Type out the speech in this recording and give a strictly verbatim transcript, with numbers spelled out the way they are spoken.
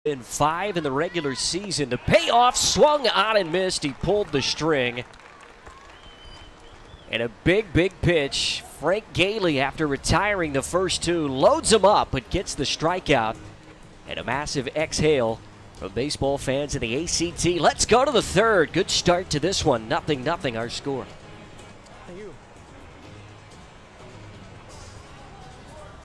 In five in the regular season. The payoff swung on and missed. He pulled the string. And a big, big pitch. Frank Gailey, after retiring the first two, loads him up but gets the strikeout. And a massive exhale from baseball fans in the A C T. Let's go to the third. Good start to this one. Nothing, nothing our score.